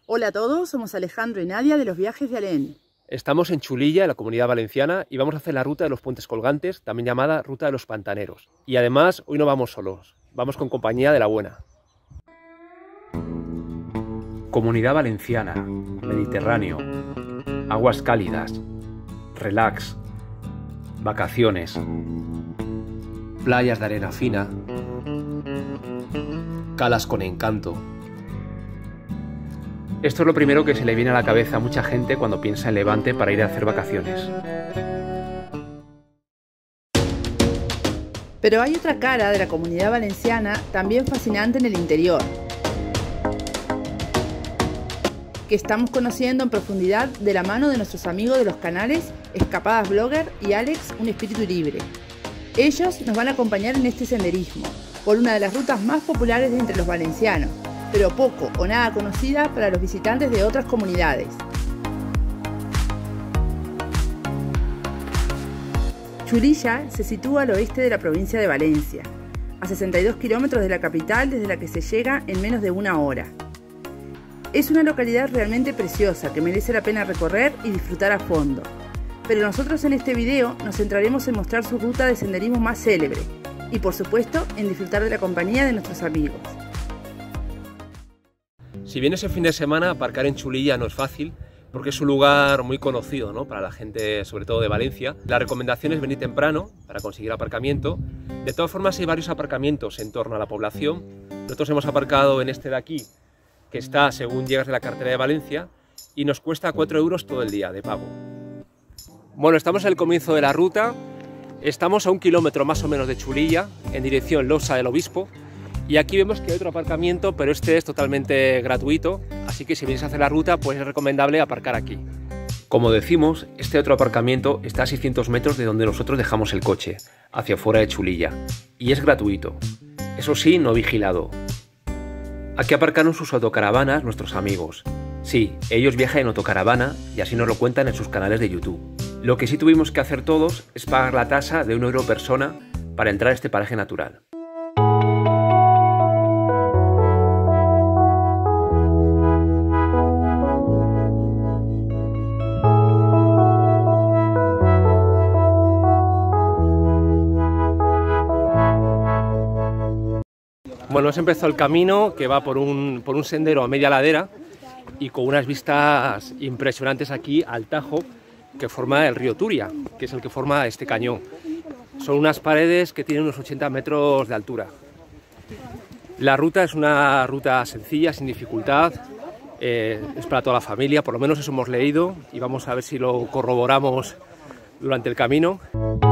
Hola a todos, somos Alejandro y Nadia de los Viajes de Alén. Estamos en Chulilla, en la Comunidad Valenciana, y vamos a hacer la ruta de los puentes colgantes, también llamada Ruta de los Pantaneros. Y además, hoy no vamos solos, vamos con compañía de la buena. Comunidad Valenciana, Mediterráneo, aguas cálidas, relax, vacaciones, playas de arena fina, calas con encanto. Esto es lo primero que se le viene a la cabeza a mucha gente cuando piensa en Levante para ir a hacer vacaciones. Pero hay otra cara de la Comunidad Valenciana también fascinante en el interior, que estamos conociendo en profundidad de la mano de nuestros amigos de los canales Escapadas Blogger y Alex, un espíritu libre. Ellos nos van a acompañar en este senderismo, por una de las rutas más populares de entre los valencianos, pero poco o nada conocida para los visitantes de otras comunidades. Chulilla se sitúa al oeste de la provincia de Valencia, a 62 kilómetros de la capital, desde la que se llega en menos de una hora. Es una localidad realmente preciosa que merece la pena recorrer y disfrutar a fondo, pero nosotros en este video nos centraremos en mostrar su ruta de senderismo más célebre y por supuesto en disfrutar de la compañía de nuestros amigos. Si vienes el fin de semana, aparcar en Chulilla no es fácil, porque es un lugar muy conocido, ¿no?, para la gente, sobre todo de Valencia. La recomendación es venir temprano para conseguir aparcamiento. De todas formas, hay varios aparcamientos en torno a la población. Nosotros hemos aparcado en este de aquí, que está según llegas de la carretera de Valencia, y nos cuesta 4 euros todo el día de pago. Bueno, estamos en el comienzo de la ruta. Estamos a 1 kilómetro más o menos de Chulilla, en dirección Losa del Obispo. Y aquí vemos que hay otro aparcamiento, pero este es totalmente gratuito, así que si vienes a hacer la ruta, pues es recomendable aparcar aquí. Como decimos, este otro aparcamiento está a 600 metros de donde nosotros dejamos el coche, hacia fuera de Chulilla, y es gratuito. Eso sí, no vigilado. Aquí aparcaron sus autocaravanas nuestros amigos. Sí, ellos viajan en autocaravana y así nos lo cuentan en sus canales de YouTube. Lo que sí tuvimos que hacer todos es pagar la tasa de 1 euro persona para entrar a este paraje natural. Bueno, hemos empezado el camino que va por un sendero a media ladera y con unas vistas impresionantes aquí al Tajo que forma el río Turia, que es el que forma este cañón. Son unas paredes que tienen unos 80 metros de altura. La ruta es una ruta sencilla, sin dificultad, es para toda la familia, por lo menos eso hemos leído y vamos a ver si lo corroboramos durante el camino.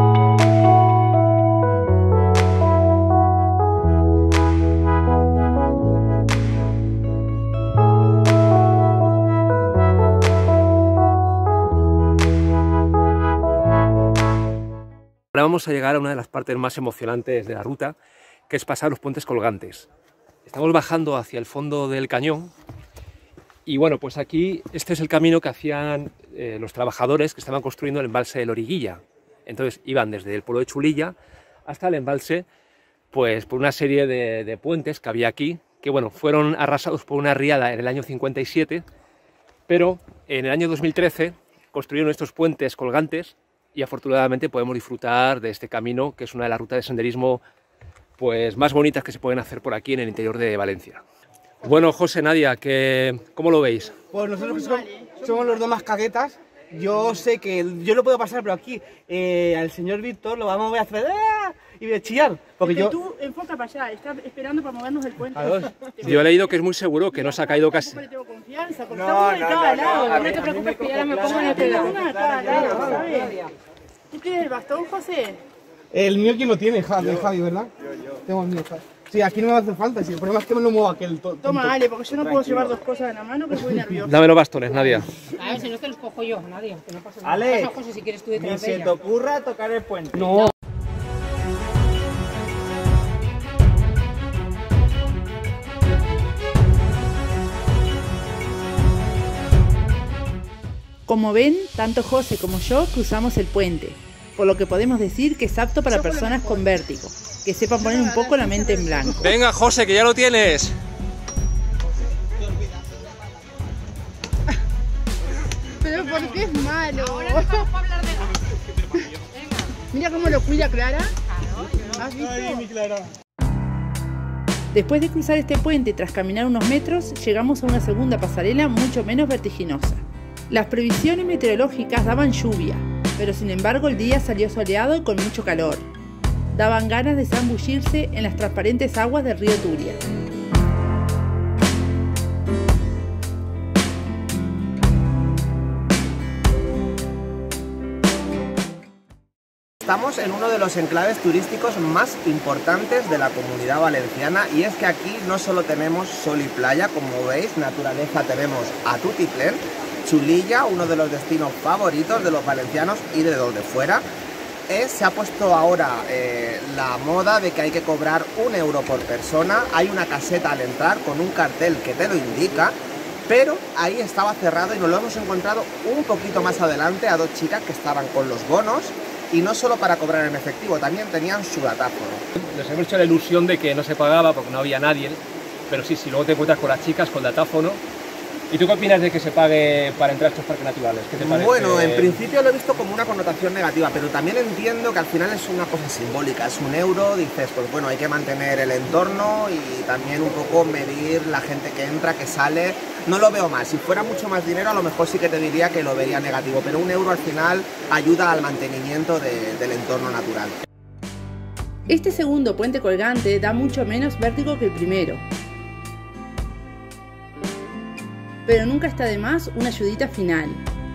Ahora vamos a llegar a una de las partes más emocionantes de la ruta, que es pasar los puentes colgantes. Estamos bajando hacia el fondo del cañón y bueno, pues aquí este es el camino que hacían los trabajadores que estaban construyendo el embalse de Loriguilla. Entonces iban desde el pueblo de Chulilla hasta el embalse, pues por una serie de puentes que había aquí, que bueno, fueron arrasados por una riada en el año 57, pero en el año 2013 construyeron estos puentes colgantes y afortunadamente podemos disfrutar de este camino, que es una de las rutas de senderismo pues más bonitas que se pueden hacer por aquí en el interior de Valencia. Bueno, José, Nadia, ¿cómo lo veis? Pues nosotros somos los dos más caguetas. Yo sé que yo lo puedo pasar, pero aquí al señor Víctor lo vamos a hacer y voy a chillar. Porque es que tú enfoca para allá, estás esperando para movernos del puente. Yo he leído que es muy seguro, que no se ha caído casi. No tengo confianza, porque estamos de cada lado. No te preocupes que ya me pongo en el teléfono de cada lado, ¿sabes? ¿Tú tienes el bastón, José? El mío, ¿quién lo tiene? Javi, ¿verdad? Yo. Tengo el mío, Javi. Sí, aquí no me hace falta, si el problema es que me lo muevo aquel tonto. Toma, Ale, porque yo no puedo llevar dos cosas en la mano, que voy nervioso. Dame los bastones, Nadia. A ver, si no te los cojo yo, Nadia, que no pasa nada. Ale, pasa, José, si quieres tú detrás ni de se ella. te ocurra tocar el puente. No. Como ven, tanto José como yo cruzamos el puente, por lo que podemos decir que es apto para personas con vértigo, que sepan poner un poco la mente en blanco. Venga, José, que ya lo tienes. ¿por qué es malo? Mira cómo lo cuida Clara. ¿Has visto? Ay, mi Clara. Después de cruzar este puente tras caminar unos metros, llegamos a una segunda pasarela mucho menos vertiginosa. Las previsiones meteorológicas daban lluvia, pero sin embargo el día salió soleado y con mucho calor. Daban ganas de zambullirse en las transparentes aguas del río Turia. Estamos en uno de los enclaves turísticos más importantes de la Comunidad Valenciana, y es que aquí no solo tenemos sol y playa, como veis, naturaleza tenemos a tutiplén, Chulilla, uno de los destinos favoritos de los valencianos y de donde fuera. Se ha puesto ahora la moda de que hay que cobrar 1 euro por persona, hay una caseta al entrar con un cartel que te lo indica, pero ahí estaba cerrado y nos lo hemos encontrado un poquito más adelante a dos chicas que estaban con los bonos. Y no solo para cobrar en efectivo, también tenían su datáfono. Nos hemos hecho la ilusión de que no se pagaba porque no había nadie, pero sí, luego te encuentras con las chicas, con datáfono. ¿Y tú qué opinas de que se pague para entrar a estos parques naturales? ¿Qué te parece? Bueno, en principio lo he visto como una connotación negativa, pero también entiendo que al final es una cosa simbólica, es 1 euro, dices, pues bueno, hay que mantener el entorno y también un poco medir la gente que entra, que sale. No lo veo mal, si fuera mucho más dinero a lo mejor sí que te diría que lo vería negativo, pero 1 euro al final ayuda al mantenimiento del entorno natural. Este segundo puente colgante da mucho menos vértigo que el primero, pero nunca está de más una ayudita final.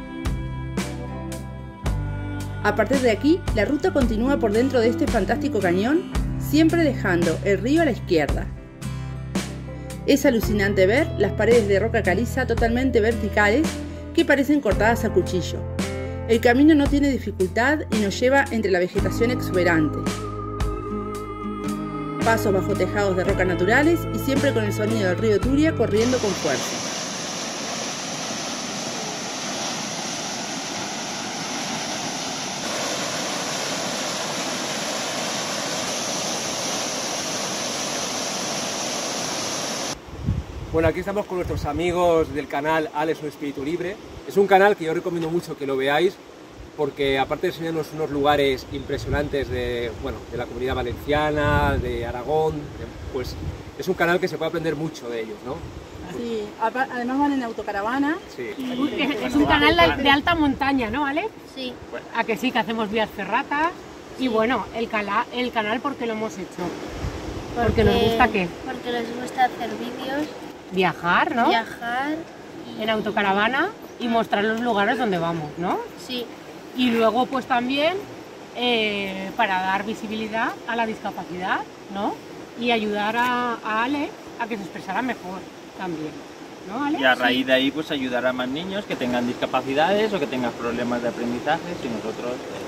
A partir de aquí, la ruta continúa por dentro de este fantástico cañón, siempre dejando el río a la izquierda. Es alucinante ver las paredes de roca caliza totalmente verticales que parecen cortadas a cuchillo. El camino no tiene dificultad y nos lleva entre la vegetación exuberante. Pasos bajo tejados de roca naturales y siempre con el sonido del río Turia corriendo con fuerza. Bueno, aquí estamos con nuestros amigos del canal Alex Un Espíritu Libre. Es un canal que yo recomiendo mucho que lo veáis porque aparte de enseñarnos unos lugares impresionantes de la Comunidad Valenciana, de Aragón, pues es un canal que se puede aprender mucho de ellos, ¿no? Sí, además van en autocaravana. Sí. Es un canal de alta montaña, ¿no, Ale? Sí. A que sí, que hacemos vías ferratas. Y bueno, el canal, ¿por qué lo hemos hecho? Porque nos gusta ¿qué? Porque les gusta hacer vídeos, Viajar, ¿no? viajar En autocaravana y mostrar los lugares donde vamos, ¿no? Sí. Y luego pues también para dar visibilidad a la discapacidad, ¿no? Y ayudar a Ale a que se expresara mejor también, ¿no, Ale? Y a raíz de ahí pues ayudar a más niños que tengan discapacidades o que tengan problemas de aprendizaje. Y nosotros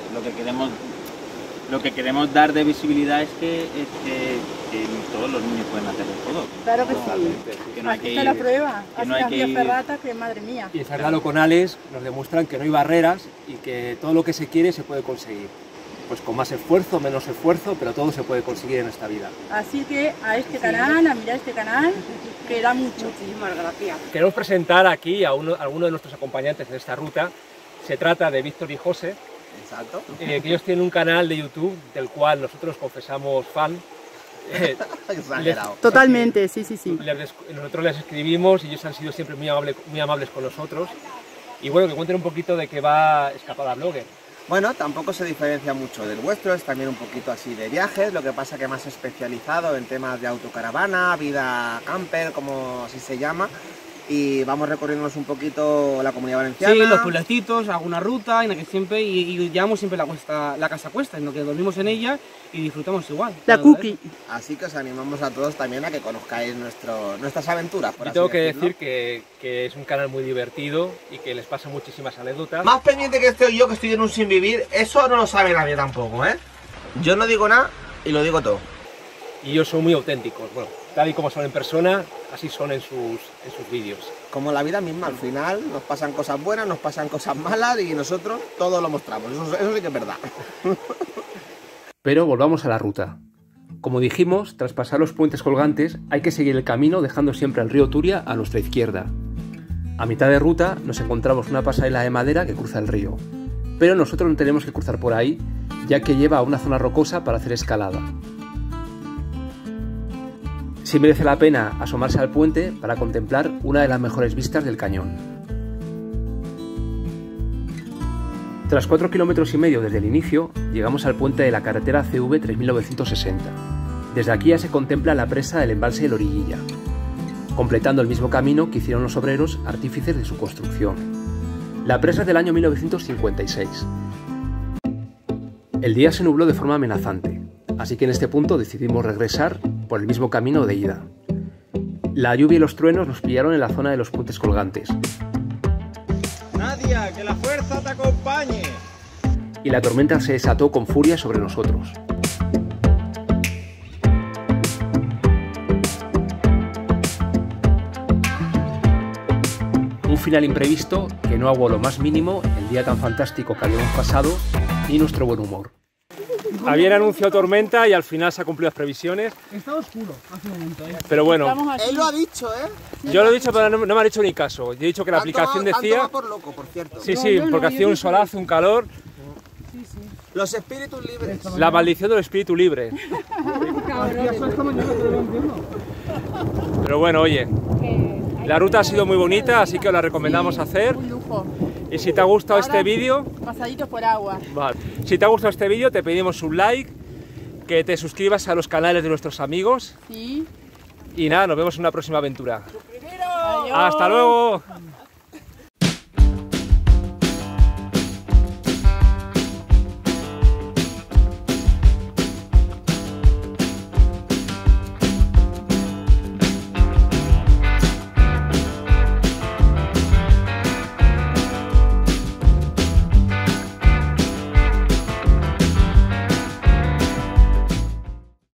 lo que queremos dar de visibilidad es que todos los niños pueden hacer de todo. Claro que sí. Que no hay Aquí que está ir, la prueba. que Así no hay las que vías ir- ferratas, que madre mía. Y cerrarlo con Alex nos demuestran que no hay barreras y que todo lo que se quiere se puede conseguir. Pues con más esfuerzo, menos esfuerzo, pero todo se puede conseguir en esta vida. Así que a este canal, a mirar este canal, que da mucho. Muchísimas gracias. Queremos presentar aquí a alguno de nuestros acompañantes en esta ruta. Se trata de Víctor y José, Exacto. que ellos tienen un canal de YouTube del cual nosotros confesamos fan. Exagerado. Totalmente, sí. Nosotros les escribimos y ellos han sido siempre muy amables con nosotros. Y bueno, que cuenten un poquito de qué va Escapada Blogger. Bueno, tampoco se diferencia mucho del vuestro, es también un poquito así de viajes, lo que pasa que más especializado en temas de autocaravana, vida camper, como así se llama, y vamos recorriéndonos un poquito la Comunidad Valenciana. Sí, los pueblecitos, alguna ruta en la que siempre, y llevamos siempre la casa a cuesta, en lo que dormimos en ella y disfrutamos igual. La cookie. Así que os animamos a todos también a que conozcáis nuestras aventuras, por Yo así tengo que decirlo. decir que es un canal muy divertido y que les pasan muchísimas anécdotas. Más pendiente que estoy yo, que estoy en un sin vivir, eso no lo sabe nadie tampoco, ¿eh? Yo no digo nada y lo digo todo. Y ellos son muy auténticos. Bueno, tal y como son en persona, así son en sus vídeos. Como la vida misma, al final nos pasan cosas buenas, nos pasan cosas malas y nosotros todo lo mostramos, eso sí que es verdad. Pero volvamos a la ruta. Como dijimos, tras pasar los puentes colgantes hay que seguir el camino dejando siempre el río Turia a nuestra izquierda. A mitad de ruta nos encontramos una pasarela de madera que cruza el río, pero nosotros no tenemos que cruzar por ahí, ya que lleva a una zona rocosa para hacer escalada. Sí merece la pena asomarse al puente para contemplar una de las mejores vistas del cañón. Tras 4,5 kilómetros desde el inicio, llegamos al puente de la carretera CV 3960. Desde aquí ya se contempla la presa del embalse de Loriguilla, completando el mismo camino que hicieron los obreros artífices de su construcción. La presa es del año 1956. El día se nubló de forma amenazante, así que en este punto decidimos regresar por el mismo camino de ida. La lluvia y los truenos nos pillaron en la zona de los puentes colgantes. Nadia, que la fuerza te acompañe. Y la tormenta se desató con furia sobre nosotros. Un final imprevisto que no aguó lo más mínimo el día tan fantástico que habíamos pasado y nuestro buen humor. Habían anunciado tormenta y al final se han cumplido las previsiones. Está oscuro hace un momento, ¿eh? Pero bueno, Él lo ha dicho, ¿eh? yo lo he dicho, pero no me han hecho ni caso. Yo he dicho que la aplicación decía... por loco, por cierto. Sí, sí, porque hacía un solazo, un calor. Los espíritus libres. La maldición del espíritu libre. Pero bueno, oye, la ruta ha sido muy bonita, así que os la recomendamos hacer. Un lujo. Y si te ha gustado este vídeo, Pasaditos por agua. vale. Si te ha gustado este vídeo, te pedimos un like, que te suscribas a los canales de nuestros amigos. Sí. Y nada, nos vemos en una próxima aventura. Adiós. ¡Hasta luego!